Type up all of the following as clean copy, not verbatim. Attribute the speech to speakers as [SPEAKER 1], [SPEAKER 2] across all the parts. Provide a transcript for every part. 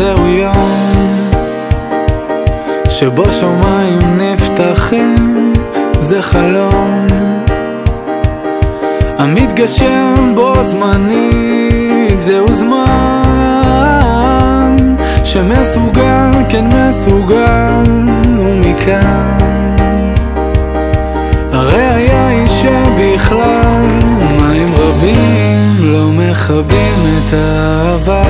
[SPEAKER 1] זהו יום שבו שמיים נפתחים, זה חלום המתגשם בו זמנית, זהו זמן שמסוגל, כן מסוגל, ומכאן הראיה היא שבכלל מים רבים לא מכבים את האהבה.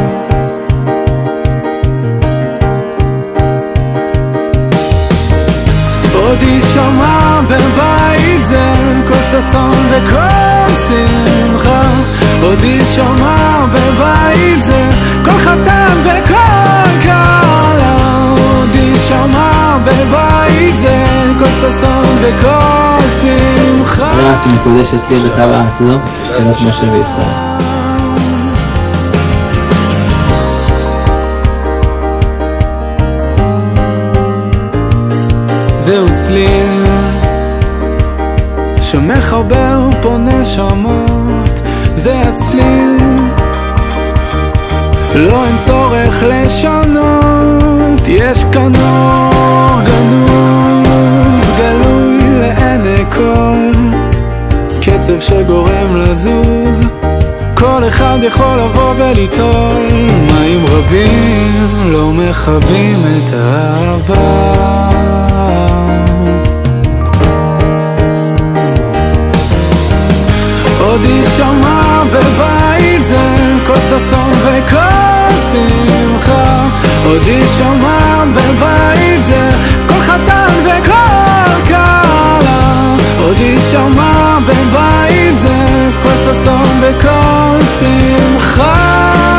[SPEAKER 1] עוד יישמע בבית זה כל ששון וכל שמחה, עוד יישמע בבית זה כל חתן וכל כלה, עוד יישמע בבית זה כל ששון וכל שמחה.
[SPEAKER 2] ואת מקודשת לי בטבעת זו, קהילת משה וישראל.
[SPEAKER 1] זהו צליל שמחבר פה נשמות, זה הצליל, לא אין צורך לשנות, יש כאן אור גנוז גלוי לעיני כל, קצב שגורם לזוז, כל אחד יכול לבוא וליטול, מים רבים לא מכבים את האהבה. עוד יישמע בבית זה כל ששון וכל שמחה, עוד יישמע בבית זה כל חתן וכל כלה, עוד יישמע בבית זה כל ששון וכל שמחה.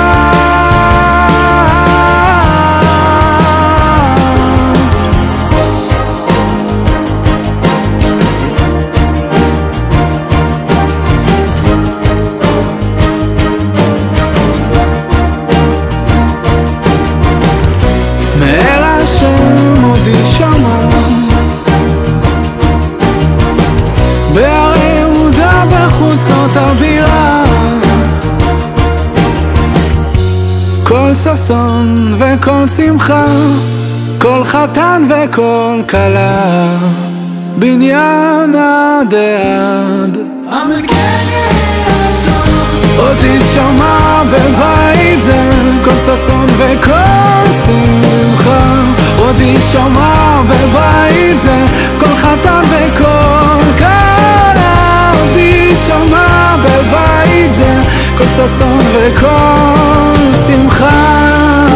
[SPEAKER 1] בהרי יהודה בחוצות הבירה, כל ששון וכל שמחה, כל חתן וכל כלה, בניין עד עד אמן כן יהי רצון. עוד יישמע בבית זה כל ששון וכל שמחה, עוד יישמע בבית זה כל חתן וכל כלה, עוד יישמע בבית זה כל ששון וכל שמחה.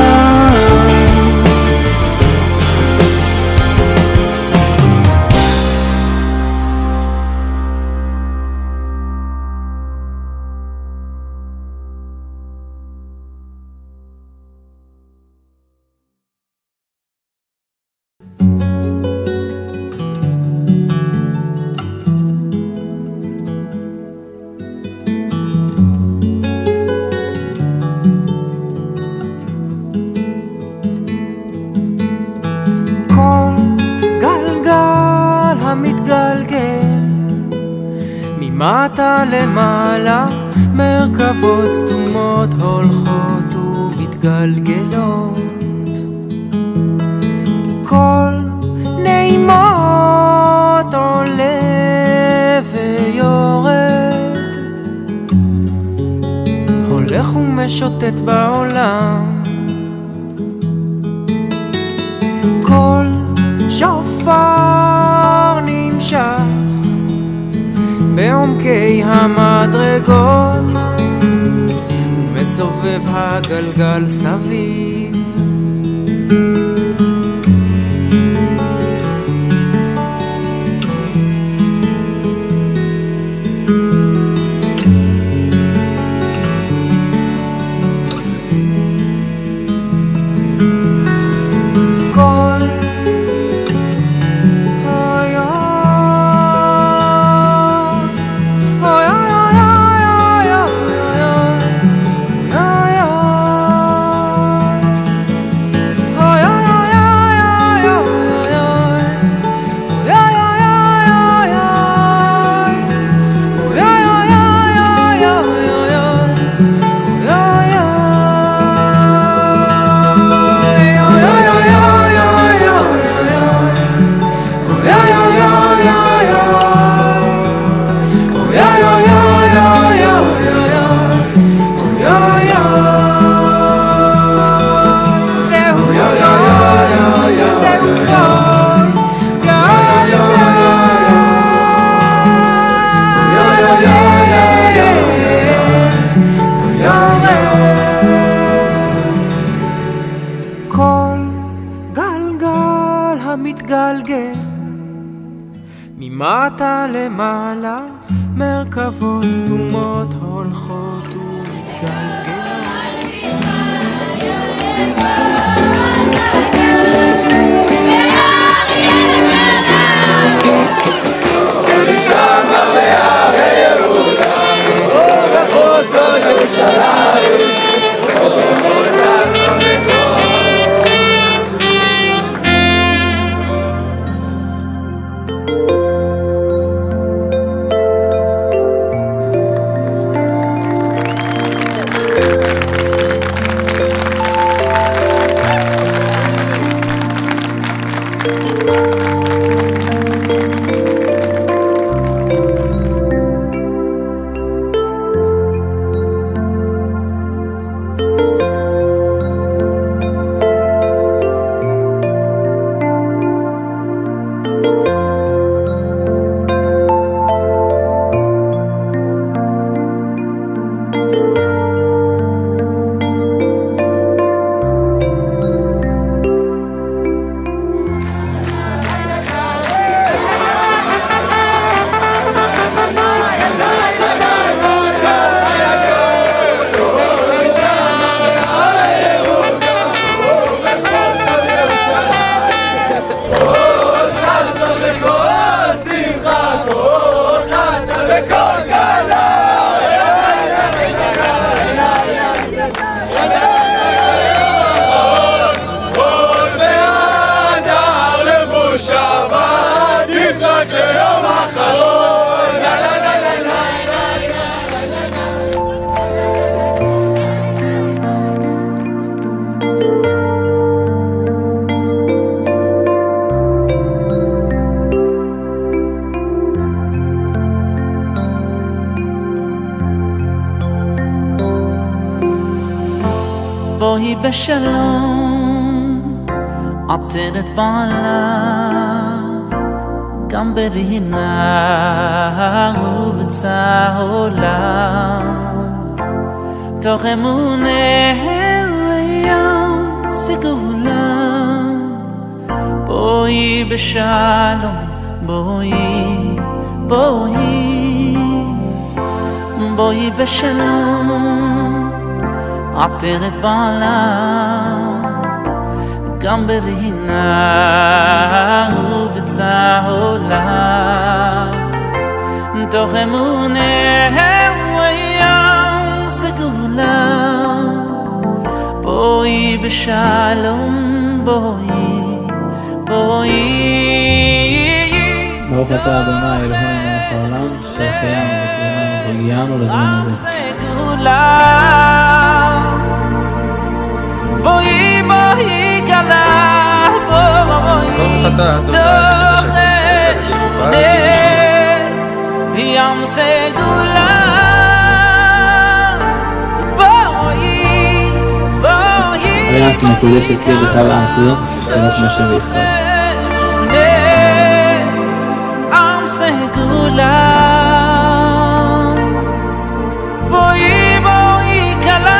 [SPEAKER 3] מטה למעלה מרכבות סתומות הולכות ומתגלגלות, כל נעימות עולה ויורד, הולך ומשוטט בעולם, כל שופר נמשך בעומקי המדרגות, ומסובב הגלגל סביב. המתגלגל ממטה למעלה מרכבות סתומות הולכות ומתגלגלות
[SPEAKER 4] בואי בשלום עטרת בעלה גם ברינה ובצהולה תוך אמונה ים סגולה בואי בשלום בואי בשלום עטרת בעלה גם ברינה ובצהולה תוך אמונה ים סגולה בואי בשלום בואי
[SPEAKER 2] ברוך אתה אדוני אלוהינו מלך העולם שהחיינו וקיימנו והגיענו לזמן הזה
[SPEAKER 4] בואי כלה בואי תוך ים סגולה בואי
[SPEAKER 2] את מקודשת לי בקו העתיד תפילות משה וישראל
[SPEAKER 4] ים סגולה בואי כלה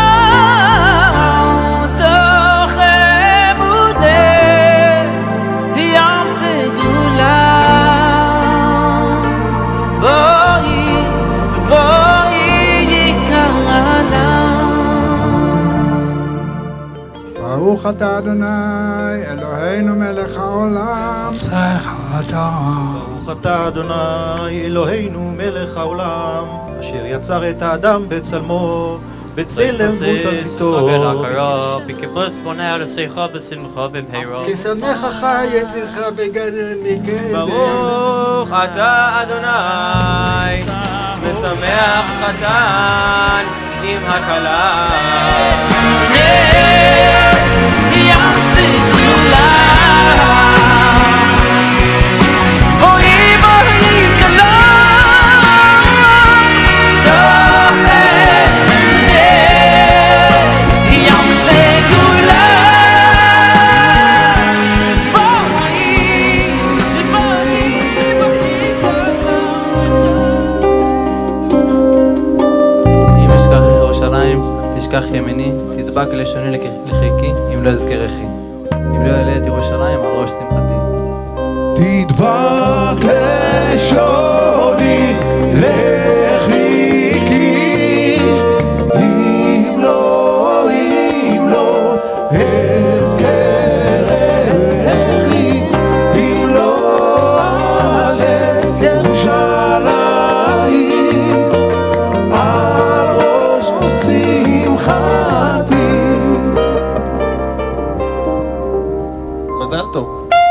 [SPEAKER 5] ברוך אתה אדוני אלוהינו מלך העולם
[SPEAKER 6] ברוך אתה אדוני אלוהינו מלך העולם אשר יצר את האדם בצלמו בצלם ותמליתו
[SPEAKER 7] בקיבוץ בונה ארצך בשמחה במהרה
[SPEAKER 5] כי שמחך יצירך בגדל מקדם
[SPEAKER 7] ברוך אתה אדוני משמח חתן עם הכלה
[SPEAKER 4] ים סגולה בואי כלה תוך ים סגולה בואי
[SPEAKER 2] אם אשכח ירושלים תשכח ימיני תדבק לשוני לחיקי אם לא אזכרכי אם לא אעלה את ירושלים על ראש שמחה
[SPEAKER 8] תדבק לשוני לחיקי, אם לא אזכרכי, אם לא אעלה את ירושלים על ראש שמחתי. מזל טוב.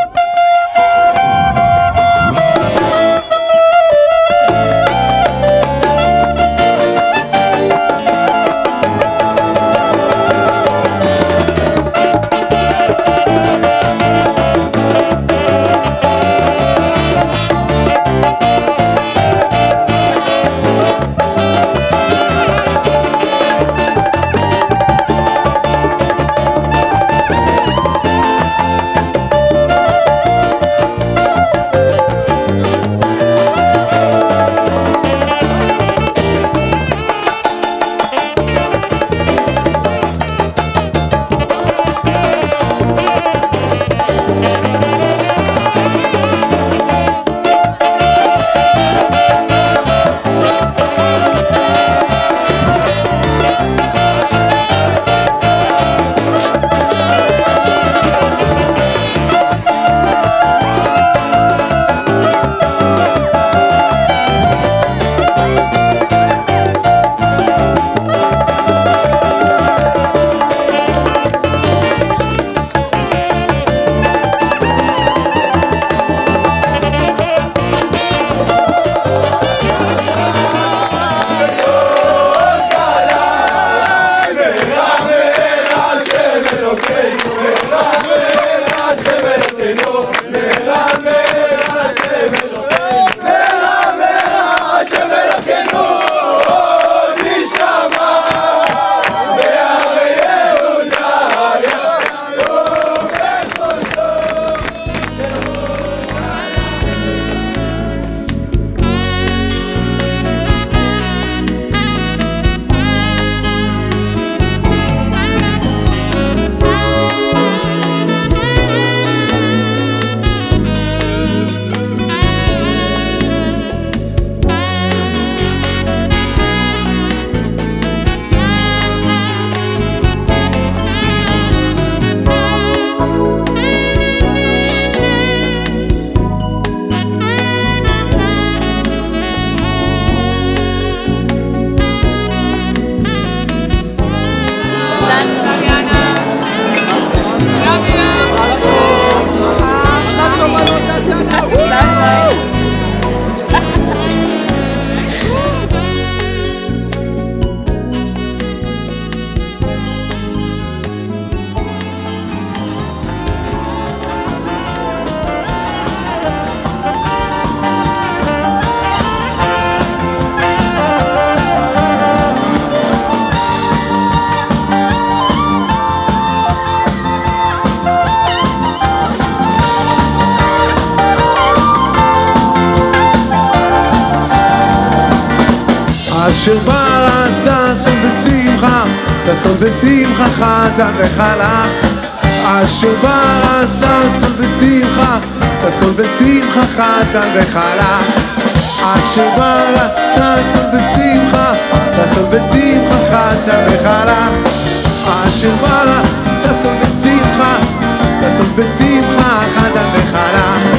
[SPEAKER 8] אשר ברא ששון ושמחה, ששון ושמחה חתן וחלק. אשר ברא ששון ושמחה, ששון ושמחה חתן וחלק. אשר ברא ששון ושמחה, ששון ושמחה חתן וחלק. אשר ברא ששון ושמחה, ששון ושמחה חתן וחלק.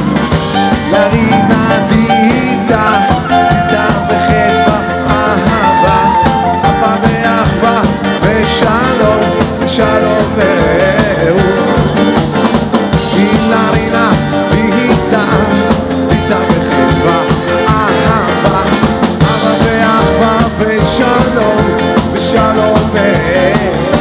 [SPEAKER 8] לרינה דיצה, דיצה וחדווה אהבה, אהבה ואחווה ושלום, שלום ואהוב. לרינה דיצה, דיצה וחדווה אהבה, אהבה ואחווה ושלום, ושלום ואהוב.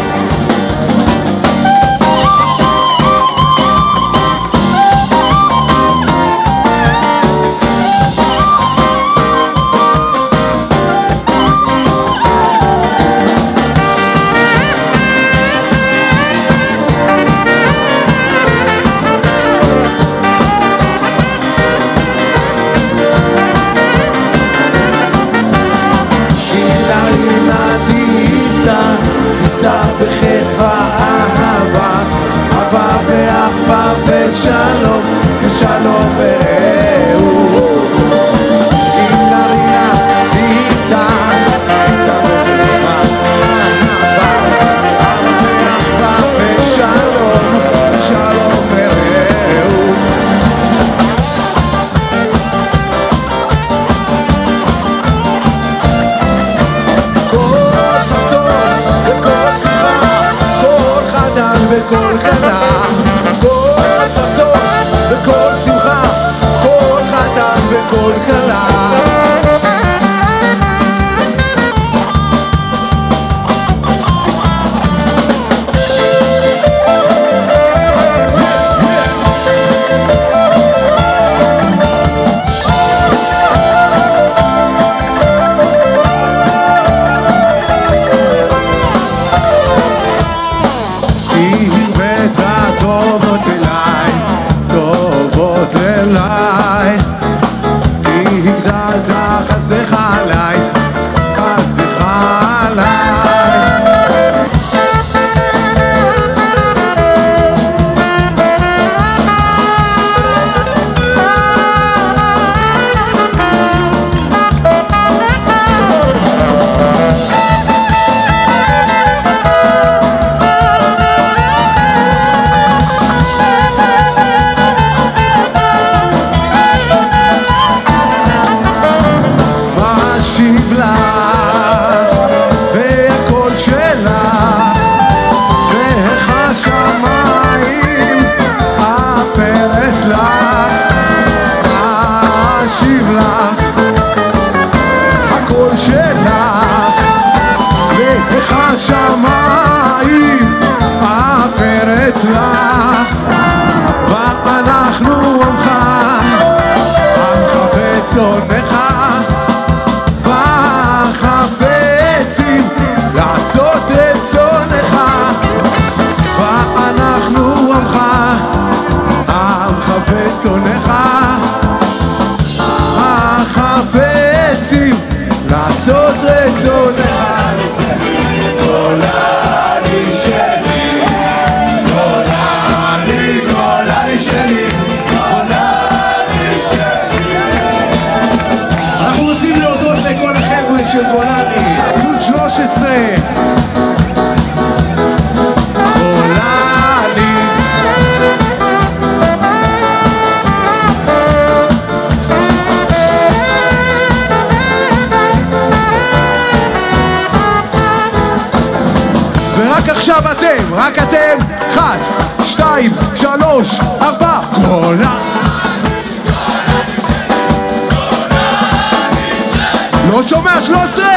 [SPEAKER 8] וחדווה אהבה, אהבה ואחווה ושלום, ושלום וכל שמחה, כל חתן וכל כלה. ואנחנו עמך, עמך וצונך, וחפצים לעשות רצונך. ואנחנו עמך, עמך וצונך, החפצים לעשות רצונך. גולני שלי, גולני, גולני שלי, גולני שלי. אנחנו רוצים להודות לכל החבר'ה של גולני, גדוד 13. עכשיו אתם, רק אתם, 1, 2, 3, 4, גולני. לא שומע 13.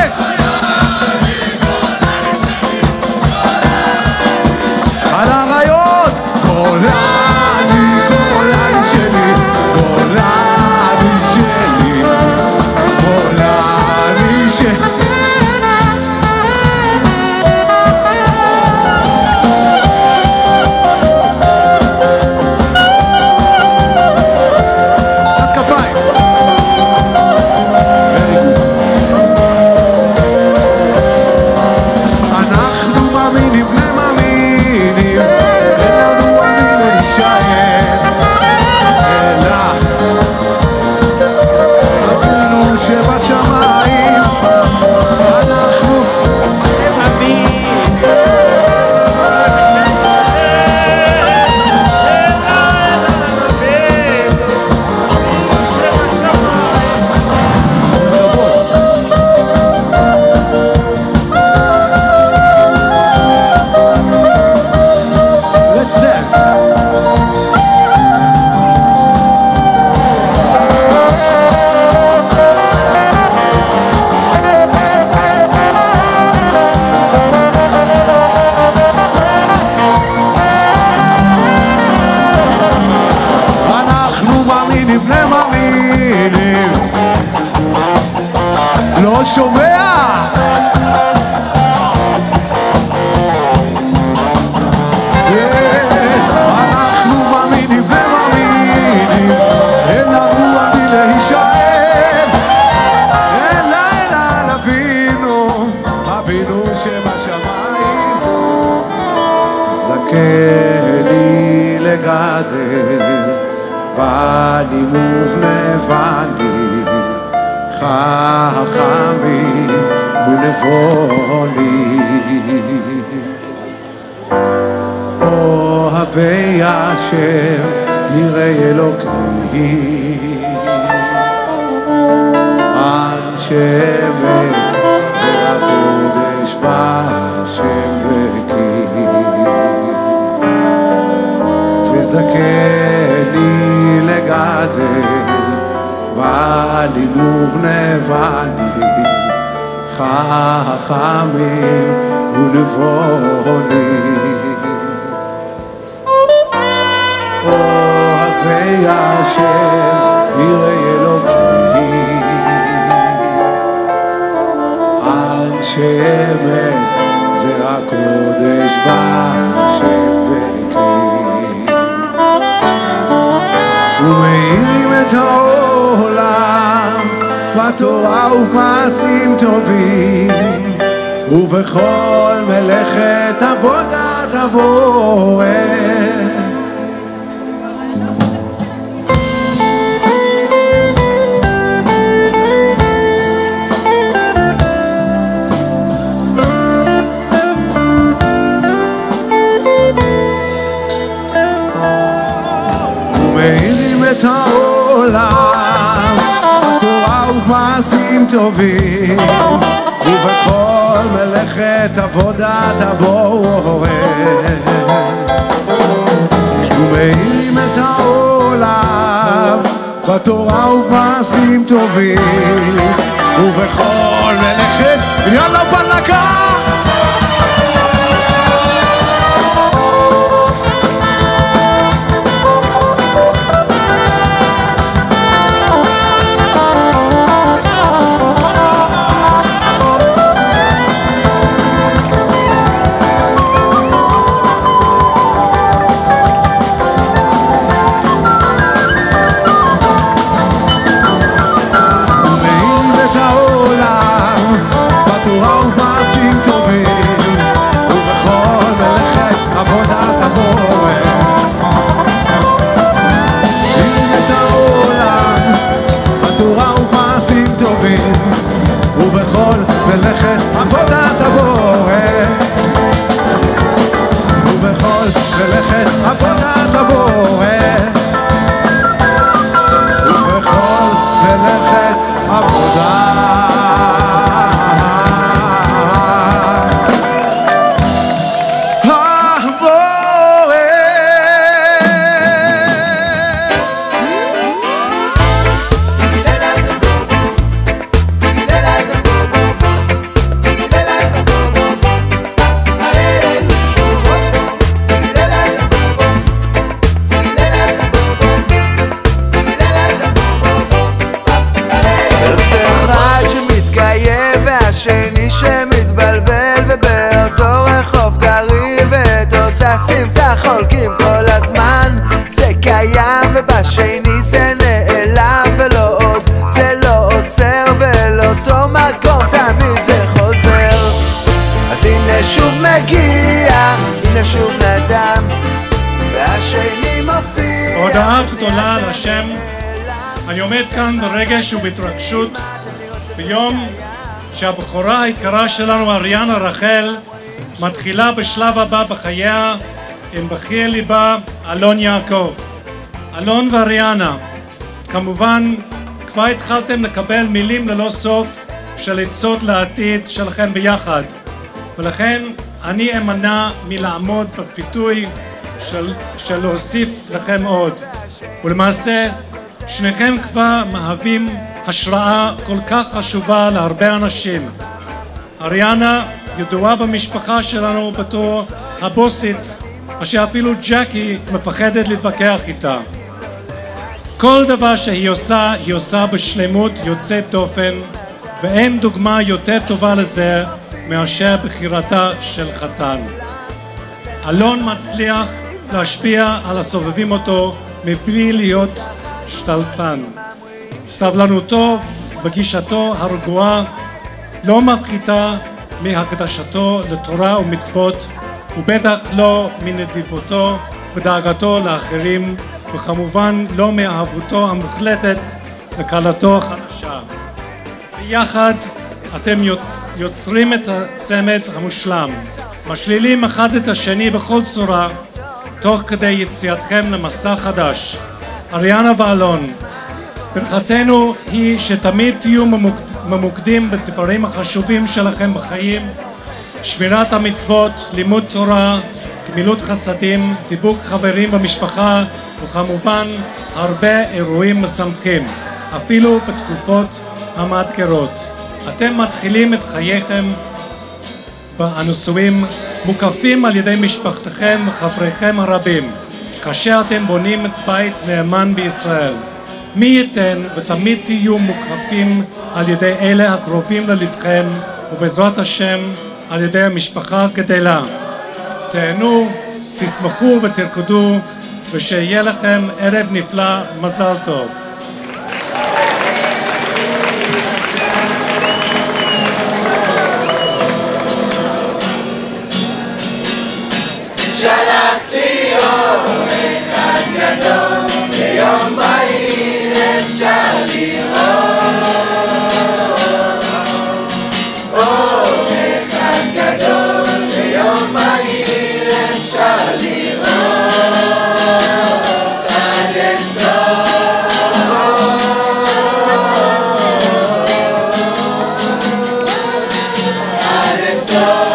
[SPEAKER 8] על הרעיון, גולני, גולני שלי, גולני שלי, גולני שלי. לא שומע. אנחנו מאמינים ומאמינים, אין לנו עמי להישאר, אלא אבינו, אבינו שבשמיים. זכה לי לגדל בנים ובנבנים, חכמים ונבונים, אוהבי השם יראי אלוקים. אנשי מת זה הקודש בהשם דבקים, וזכני וגדל, בנים ובני בנים, חכמים ונבונים. אוהבי השם יראי אלוקים, אנשי אמת זרע קודש בשם וקים, ומאירים את העולם בתורה ובמעשים טובים, ובכל מלאכת עבודת הבורא. ומאירים את העולם בתורה ובמעשים טובים, ובכל מלאכת עבודת הבורא. ומאירים את העולם בתורה ובמעשים טובים, ובכל מלאכת יאללה בלגה. מלאכת עבודת הבורא, ובכל מלאכת עבודת הבורא, ובכל מלאכת עבודת השני שמתבלבל, ובאותו רחוב גרים ואת אותה סמטה חולקים כל הזמן. זה קיים ובשני זה נעלם, ולא עוד זה לא עוצר, ולאותו מקום תמיד זה חוזר. אז הנה שוב מגיע, הנה שוב נדם, והשני מופיע.
[SPEAKER 9] הודעה גדולה על השם. אני עומד כאן ברגש ובהתרגשות ביום שהבחורה היקרה שלנו, אריאנה רחל, מתחילה בשלב הבא בחייה עם בחיר ליבה אלון יעקב. אלון ואריאנה, כמובן כבר התחלתם לקבל מילים ללא סוף של עצות לעתיד שלכם ביחד, ולכן אני אמנע מלעמוד בפיתוי של להוסיף לכם עוד. ולמעשה שניכם כבר מהווים השראה כל כך חשובה להרבה אנשים. אריאנה ידועה במשפחה שלנו בתור הבוסית, אשר אפילו ג'קי מפחדת להתווכח איתה. כל דבר שהיא עושה בשלמות יוצאת דופן, ואין דוגמה יותר טובה לזה מאשר בחירתה של חתן. אלון מצליח להשפיע על הסובבים אותו מבלי להיות שתלטן. סבלנותו וגישתו הרגועה לא מפחיתה מהקדשתו לתורה ומצוות, ובטח לא מנדיבותו ודאגתו לאחרים, וכמובן לא מאהבותו המוחלטת לכלתו החדשה. ביחד אתם יוצרים את הצמד המושלם, משלילים אחד את השני בכל צורה, תוך כדי יציאתכם למסע חדש. אריאנה ואלון, ברכתנו היא שתמיד תהיו ממוקדים בדברים החשובים שלכם בחיים, שמירת המצוות, לימוד תורה, גמילות חסדים, דיבוק חברים במשפחה, וכמובן הרבה אירועים משמחים, אפילו בתקופות המאתגרות. אתם מתחילים את חייכם בנישואים, מוקפים על ידי משפחתכם וחבריכם הרבים, כאשר אתם בונים את בית נאמן בישראל. מי ייתן ותמיד תהיו מוקפים על ידי אלה הקרובים ללבכם, ובעזרת השם על ידי המשפחה הגדלה. תהנו, תשמחו ותרקדו, ושיהיה לכם ערב נפלא, מזל טוב.
[SPEAKER 4] שלחתי אור אחד גדול, ביום בהיר אפשר לראות. אור אחד גדול, ביום בהיר אפשר לראות. עד אינסוף. עד אינסוף.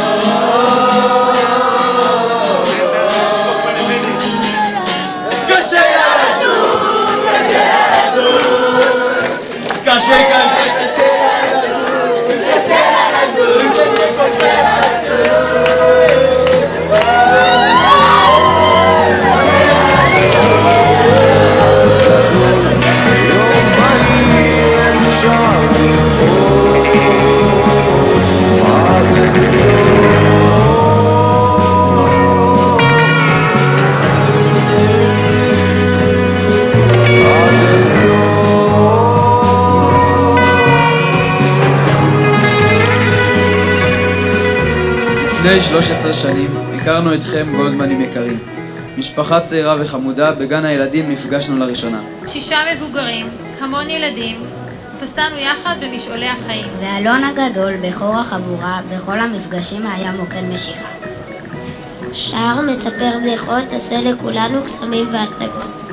[SPEAKER 10] לפני 13 שנים הכרנו אתכם גולדמנים יקרים. משפחה צעירה וחמודה, בגן הילדים נפגשנו לראשונה.
[SPEAKER 11] 6 מבוגרים, המון ילדים, פסענו יחד במשעולי החיים.
[SPEAKER 12] ואלון הגדול, בכור החבורה, בכל המפגשים היה מוקד משיכה. שר, מספר בדיחות, עושה לכולנו קסמים והצגות.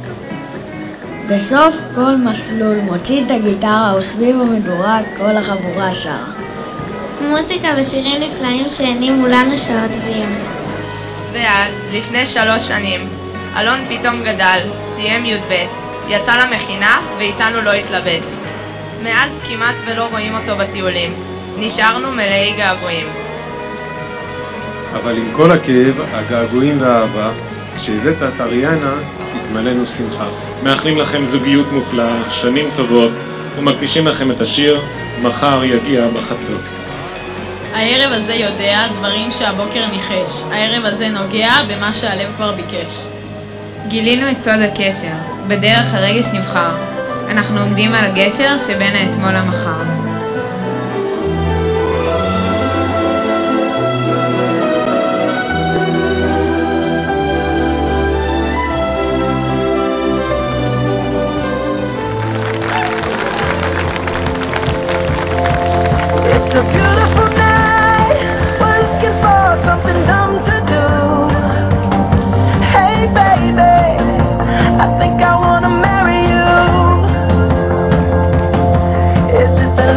[SPEAKER 13] בסוף כל מסלול מוציא את הגיטרה וסביב המדורה כל החבורה שרה.
[SPEAKER 14] מוזיקה ושירים נפלאים שהנימו לנו שעות ויום.
[SPEAKER 15] ואז, לפני 3 שנים, אלון פתאום גדל, סיים י"ב, יצא למכינה ואיתנו לא התלבט. מאז כמעט ולא רואים אותו בטיולים, נשארנו מלאי געגועים.
[SPEAKER 16] אבל עם כל הכאב, הגעגועים והאהבה, כשהבאת את אריאנה, התמלאנו שמחה.
[SPEAKER 9] מאחלים לכם זוגיות מופלאה, שנים טובות, ומקדישים לכם את השיר מחר יגיע בחצות.
[SPEAKER 17] הערב הזה יודע דברים שהבוקר ניחש. הערב הזה נוגע במה שהלב כבר ביקש.
[SPEAKER 15] גילינו את סוד הקשר, בדרך הרגש נבחר. אנחנו עומדים על הגשר שבין האתמול למחר.
[SPEAKER 4] It's a beautiful night, we're looking for something dumb to do. Hey baby, I think I wanna marry you. Is it that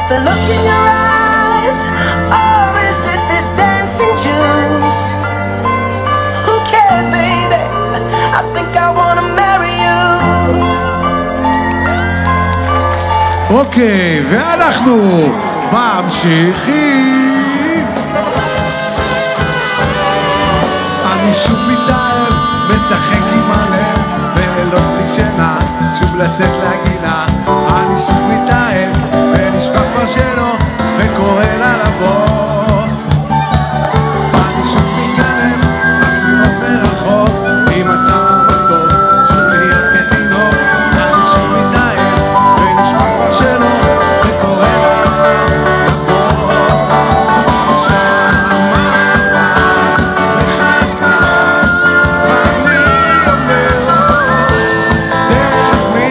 [SPEAKER 4] the look in your eyes, or is it this dancing juice? Who cares, baby? I think I wanna marry you.
[SPEAKER 18] אוקיי, ואנחנו ממשיכים. אני שוב מתאהב, משחק עם הלב, בלילות בלי שינה, שוב לצאת לגינה. אני שוב מתאהב, ונשמע כבר שלא, וקורא לה לבוא. אני שוב מתאהב, רק לראות מרחוק, עם הצער בטוב, שוב להיות כתינוק. אני שוב מתאהב, ונשמע כבר שלא, וקורא לה לבוא. שמה מחכה, ואני עובר דרך עצמי,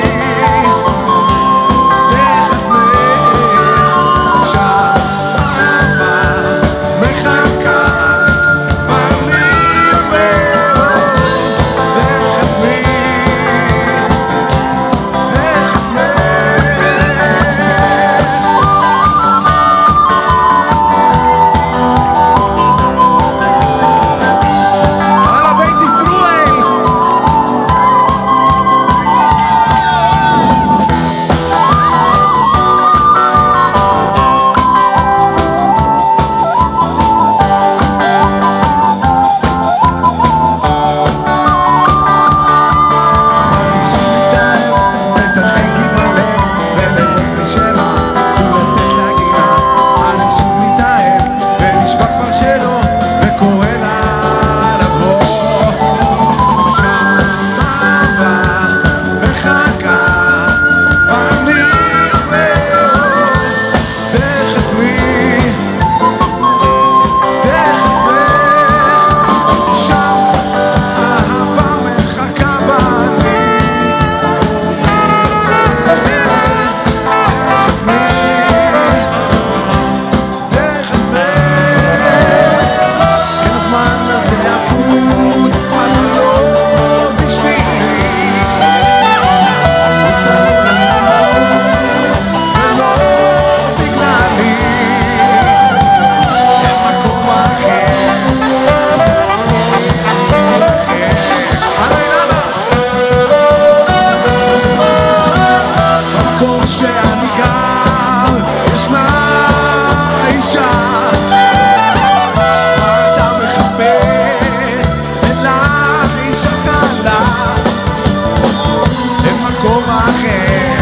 [SPEAKER 18] דרך עצמי. שמה מחכה, ואני עובר דרך עצמי, דרך עצמי. על הבית ישראל. אני שוב מתאהב, משחק עם הלב, בלילות בלי שינה, שוב לצאת לגינה. אני שוב מתאהב, ונשבע כבר שלא, וקורא לה לבוא. שמה מחכה, ואני עובר דרך עצמי, דרך עצמי. שם אהבה מחכה, ואני דרך עצמי, דרך עצמי. כן, הזמן הזה אבוד, אבל לא בשבילי. ולא בגללי. אין מקום אחר, במקום שאני גר ישנה אישה. אתה מחפש אלא אישה קלה. אין מקום אחר,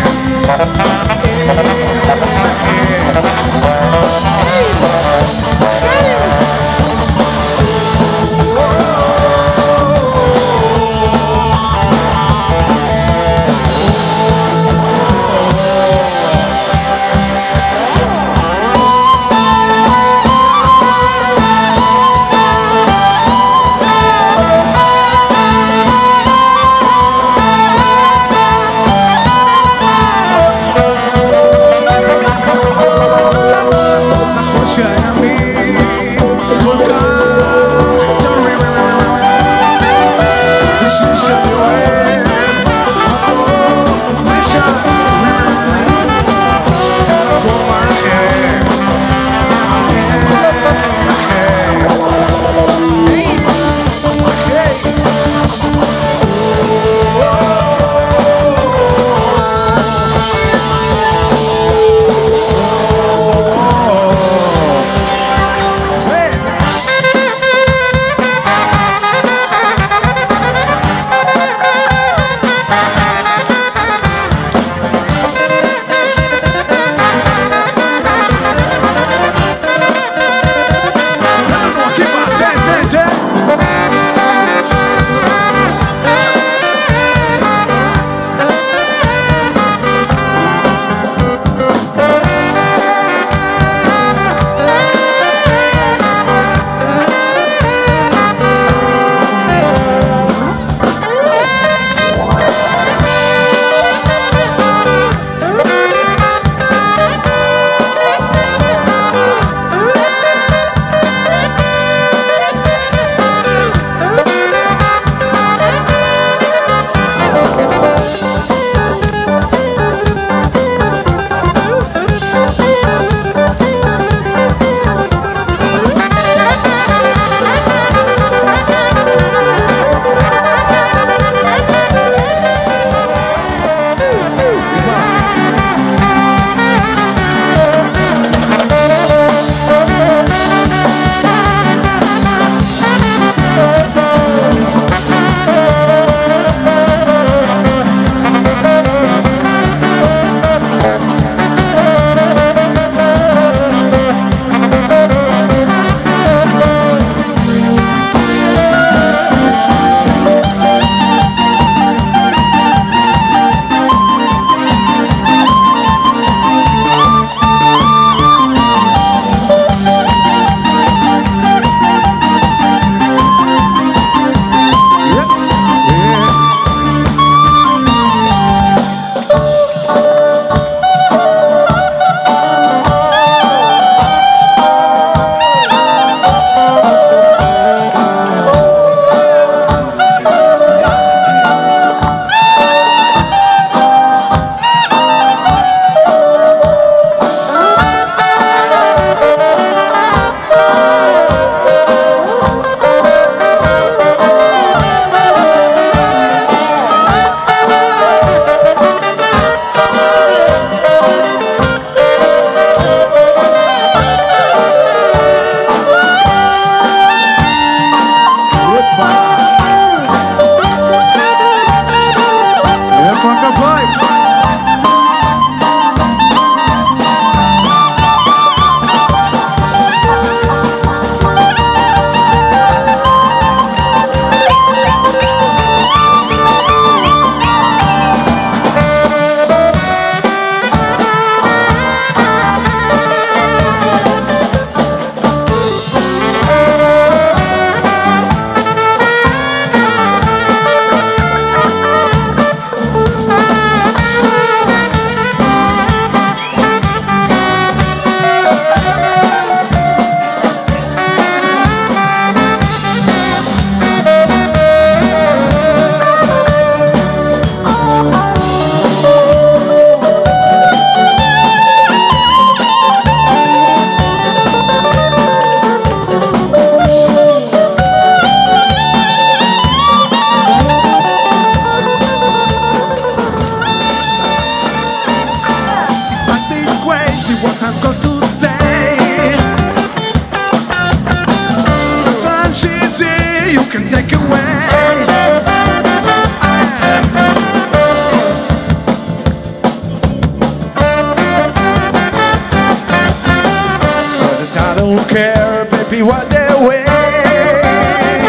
[SPEAKER 18] happy what they wear.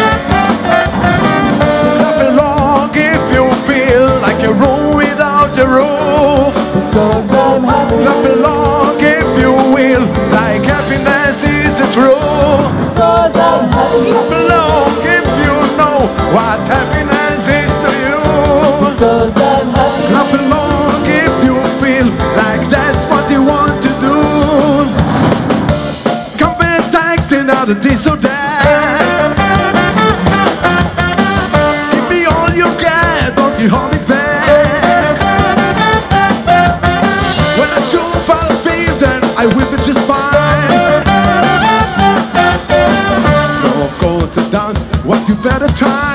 [SPEAKER 18] Clap along if you feel like a room without a roof. Clap along if you will, like happiness is the truth. Clap along if you know what happiness is to you. Clap along if you feel like that's what you want to do. Compare tax and out of this or that. Give me all you got, don't you hold it back. When I show up out of faith, then I will be just fine. No, of course, I've done what you better try.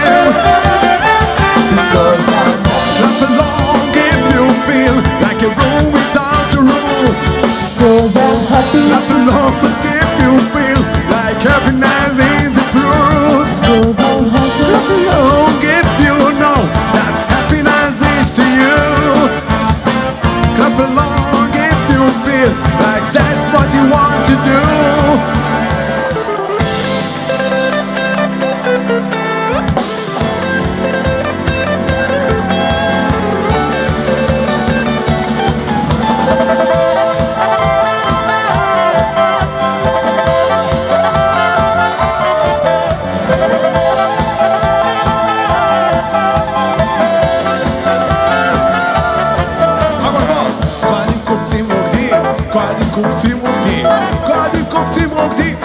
[SPEAKER 18] Clap along if you feel like a room without a roof. Clap along if you feel like happiness is the truth. Clap along if you know that happiness is to you. Clap along if you feel like that's what you want to do. קודם קופצים רוקדים, קודם קופצים רוקדים,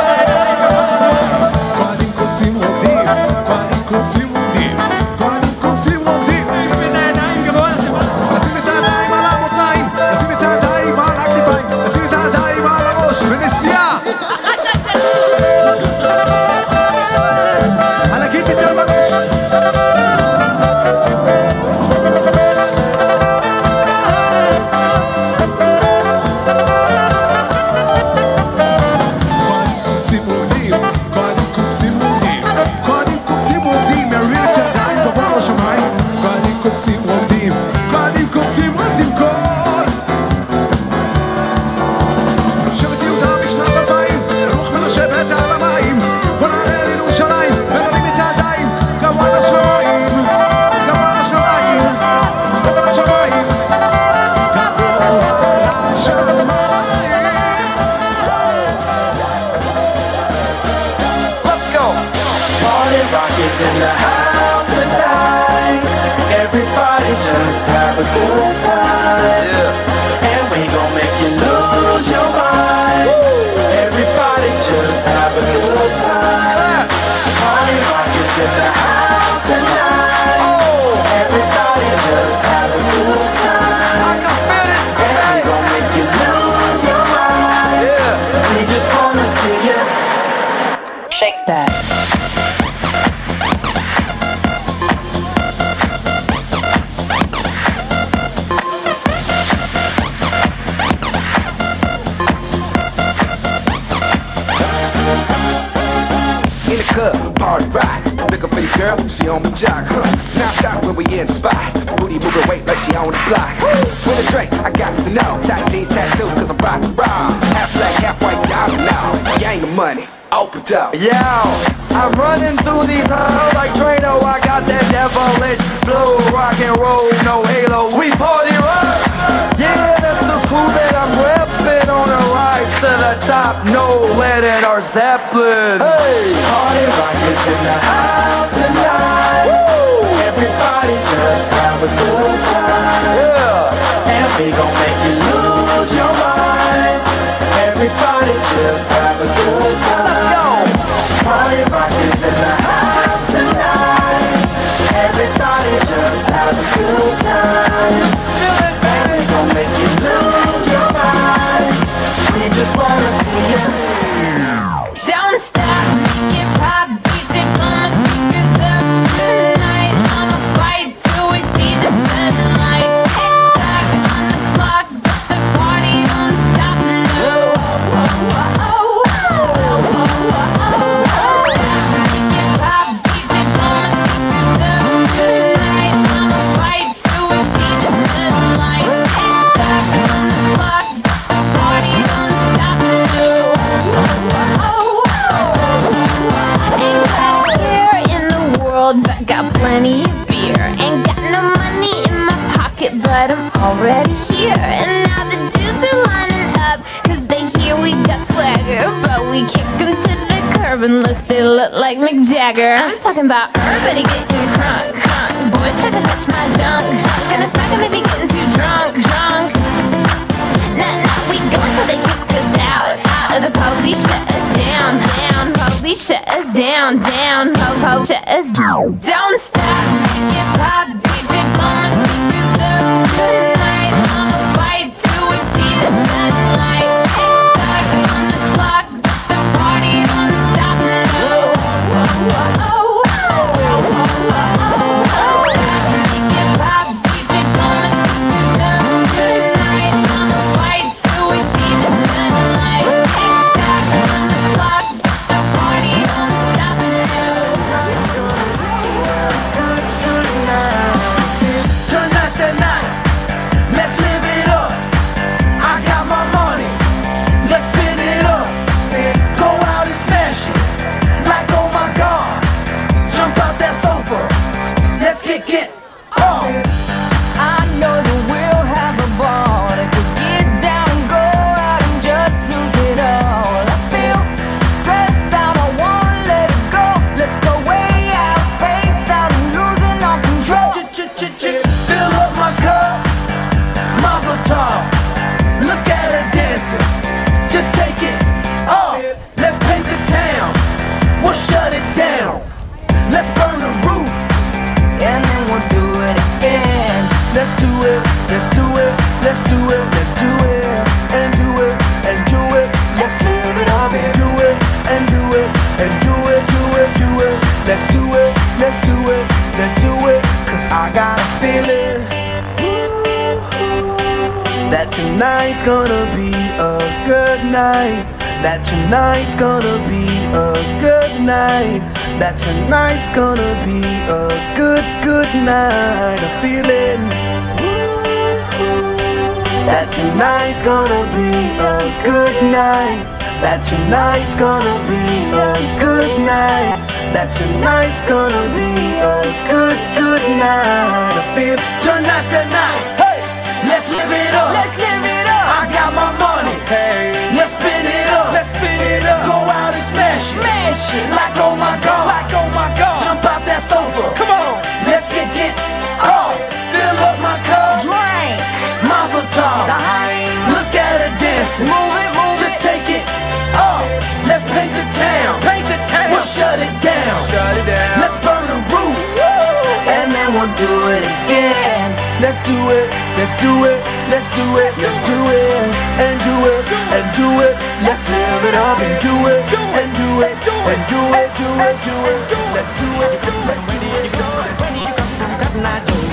[SPEAKER 18] קודם קופצים רוקדים, קודם קופצים רוקדים, קודם קופצים רוקדים. לשים את הידיים גבוה לשמיים, לשים את הידיים על המותניים, לשים את הידיים על הכתפיים, לשים את הידיים על הראש ונסיעה על הגיט יותר בראש.
[SPEAKER 4] In the house tonight, everybody just have a good time, and we gon' make you lose your mind. Everybody just have a good time. Party rock is in the house tonight. Everybody just have a good time, and we gon' make you lose your mind. We just wanna see you shake that.
[SPEAKER 19] Party rock, looking for your girl, she on the jock, Now stop when we in the spot, booty moving weight like she on the block. With a drink, I got to know, tight jeans tattoo, cause I'm rock, half black, half white, diamond now, gang of money, open up.
[SPEAKER 4] Yo, I'm running through these halls like Drano, I got that devilish flow, rock and roll, no halo, we party rock. Yeah, that's the crew that I'm reppin' on a rise to the top, no lead in our Zeppelin. Hey, party rock is in the house tonight. Woo! Everybody just have a good time. Yeah, and we gon' make you lose your mind. Everybody just have a good time. Let's go. Party rock is in the house tonight. Everybody just have a good time. And we gon' make you lose your mind. We just wanna see you.
[SPEAKER 20] Don't stop, make it pop, DJ blow my speakers up tonight. I'ma fight till we see the sunlight. Tick tock on the clock, already here. And now the dudes are lining up, cause they hear we got swagger. But we kick them to the curb unless they look like Mick Jagger. I'm talking about everybody getting crunk, crunk. Boys try to touch my junk, junk. Gonna smack them if he getting too drunk, drunk. Nah, nah, we go until they kick us out, out. Or the police shut us down, down. Police shut us down, down. Po-po shut us down. Don't stop, hip hop, DJ blow my speakers up tonight. I'ma fight till we see the sunlight. Tick tock on the clock, the party don't stop. Hip hop, DJ blow my speakers up tonight. I'ma fight till we see the sunlight. Tick tock on the clock, the party don't stop.
[SPEAKER 4] Tonight's the night, let's live it up. I got my money, let's spin it up. Go out and smash it, like oh my god. Jump out that sofa, let's kick it off. I know that we'll have a ball if we get down and go out and just lose it all. I feel stressed out, I wanna let it go. Let's go way out, spaced out and losing all control. Fill up my cup, Mazel tov. Look at her dancing, just take it off. Let's paint the town, we'll shut it down. Let's burn the roof, and then we'll do it again. Let's do it, let's do it, let's do it, let's do it, and do it, and do it. Let's live it up and do it, and do it, and do it, do it, do it. Let's do it, let's do it, let's do it. Cause I got a feeling that tonight's gonna be a good night. That tonight's gonna be a good night. That tonight's gonna be a good, good night. A feeling that tonight's gonna be a good night. That tonight's gonna be a good night. That tonight's gonna be a good, good night. I feel tonight's the night. Hey, let's live it up. Let's live it up. I got my money. Hey, let's spin it up. Let's spin it up. Go out and smash it. Smash it. Like oh my god. Like oh my god. Jump out that sofa. Come on. Let's get off. Fill up my cup. Drink. Mazel tov. Look at her dancing. Move it, move it. Just take it off. Let's paint the town. Paint the town. We'll shut it down. Shut it down. Let's burn the roof. And then we'll do it again. Let's do it. Let's do it. Let's do it. Let's do it. And do it. And do it. Let's live it up and do it. And do it. And do it. Do it. Do it. Let's do it. Let's do it. When you come from Cotton Eye Joe.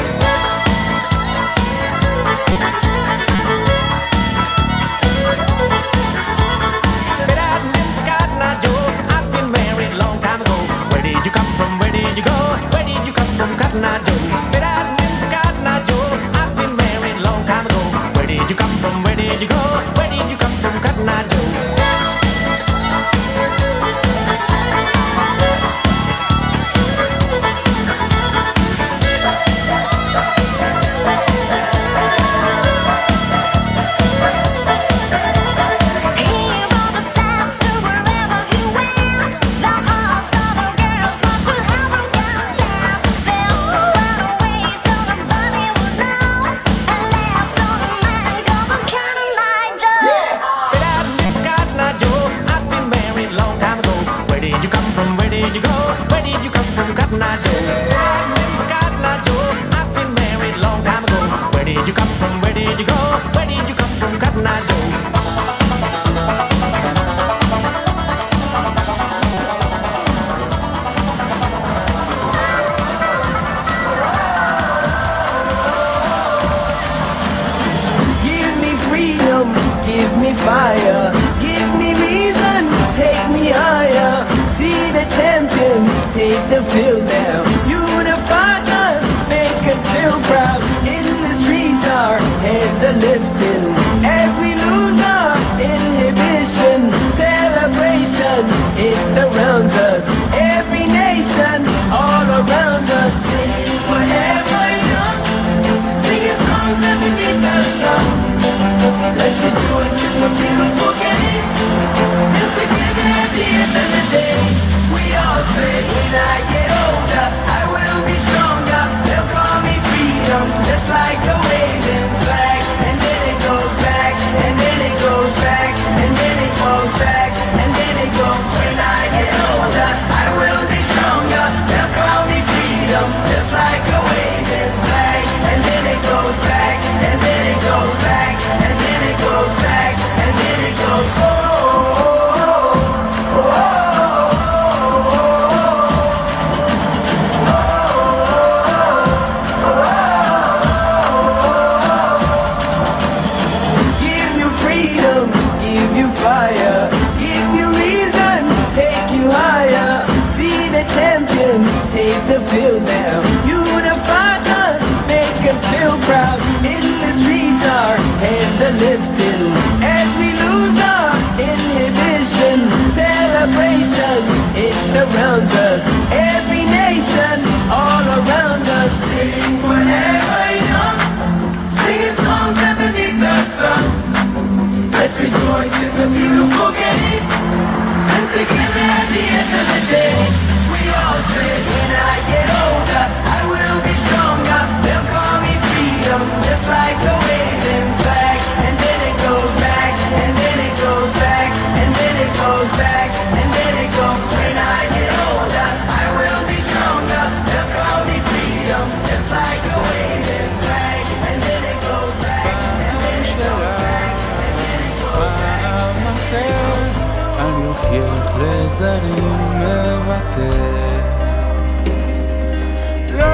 [SPEAKER 4] Where did you come from? Where did you go? Where did you come from, Cotton Eye Joe? Cotton Eye Joe, I've been married a long time ago. Where did you come from? Where did you go? Where did you come from, Cotton Eye Joe? Fire, give me reason, take me higher. See the champions, take the field now. Unify us, make us feel proud. In the streets our heads are lifting as we lose our inhibition. Celebration, it surrounds us. Every nation, all around us. Sing forever young, singing songs underneath the sun.
[SPEAKER 3] lifting as we lose our inhibition. Celebration, it surrounds us. Every nation, all around us. Sing forever young, singing songs underneath the sun. Let's rejoice in the beautiful game, and together at the end of the day, we all say, when I get older, I will be stronger. They'll call me freedom, just like the waving flag. And then it goes back, and then it goes back, and then it goes back, and then it goes. When I get older, I will be stronger. They'll call me freedom, just like the waving flag. And then it goes back, and then it goes back, and then it goes back.
[SPEAKER 1] על יופייך לזרים מבטא, לא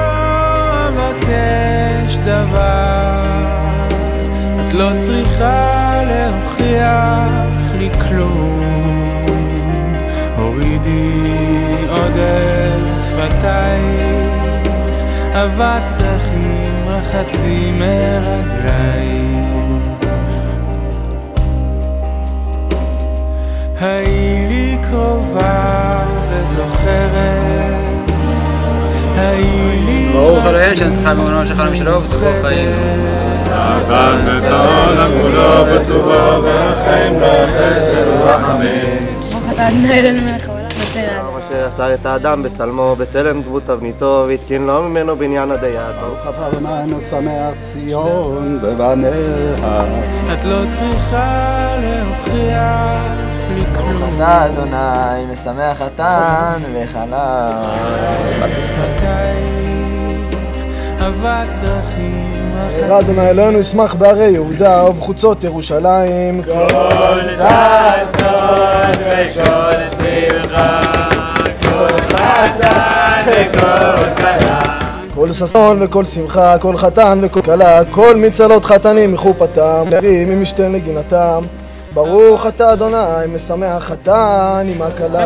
[SPEAKER 1] אבקש דבר, את לא צריכה להוכיח לי כלום. הורידי עוד אל שפתייך, אבק דרכים רחצי מרגלייך. היי לי קרובה וזוכרת, היי לי
[SPEAKER 10] ברוך אלוהים שנשחק במנוע שלך למשלו וטובו חיים.
[SPEAKER 21] עזר בכל הגבולו בטובו ורחם לחסד ורחמים.
[SPEAKER 13] ברוך אתה אדוני אלוהינו מלך העולם בצלם.
[SPEAKER 22] אשר יצר את האדם בצלמו, בצלם דמות תבניתו, והתקין לו ממנו בניין עדי יעדו.
[SPEAKER 23] ברוך אתה אדוני משמח ציון בבניה.
[SPEAKER 1] את לא צריכה להוכיח לי כלום.
[SPEAKER 8] ברוך אתה אדוני משמח חתן וחלה.
[SPEAKER 1] בשפתייך אבק דרכים רחצי.
[SPEAKER 23] אדוני אלוהינו ישמח בערי יהודה ובחוצות ירושלים.
[SPEAKER 21] כל ששון וכל שמחה, כל חתן וכל כלה.
[SPEAKER 23] כל ששון וכל שמחה, כל חתן וכל כלה, כל מצלות חתנים מחופתם, נרים ממשתן לגינתם. ברוך אתה אדוני משמח חתן עם הכלה.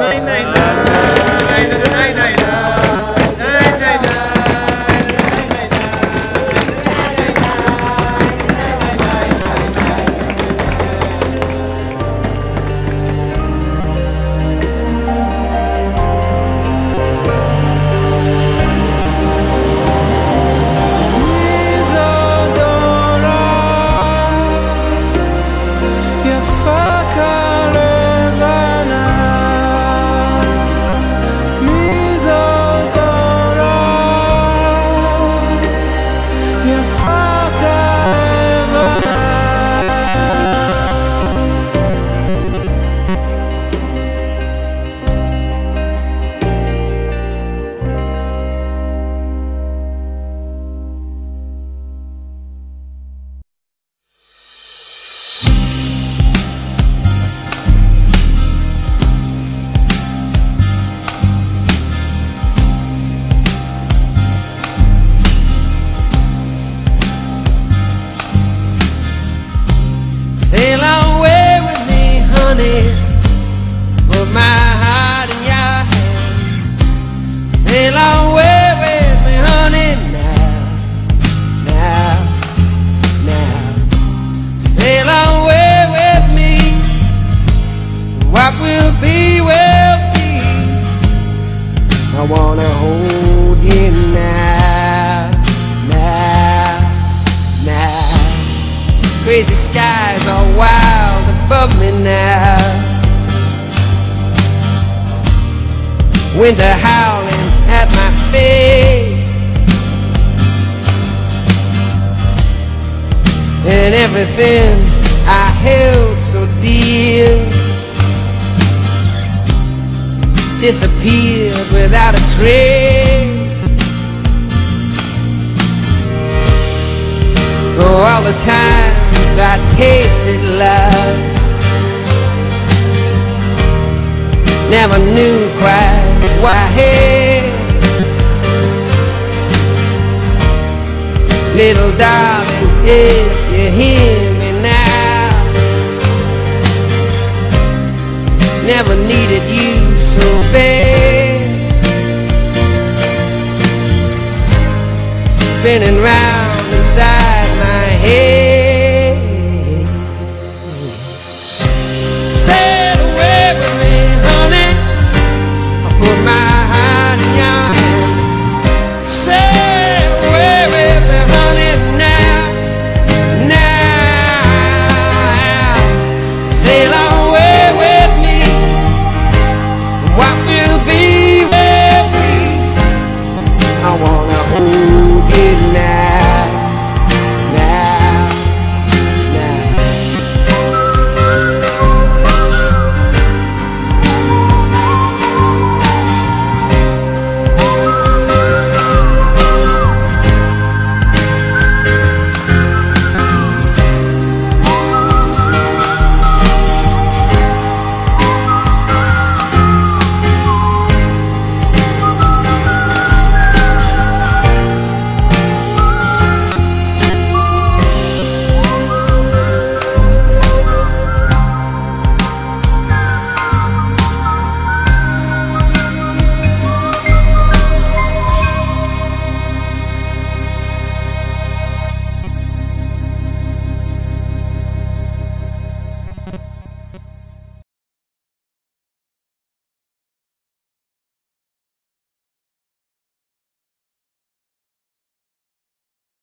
[SPEAKER 3] Sail away with me, honey, put my heart in your hand. Sail away with me, honey, now. Sail away with me, what will be, will be. I wanna hold you now. Crazy skies are wild above me now. Winter howling at my face, and everything I held so dear disappeared without a trace. Oh, all the times I tasted love, never knew quite what I had. Little darling, if you're here,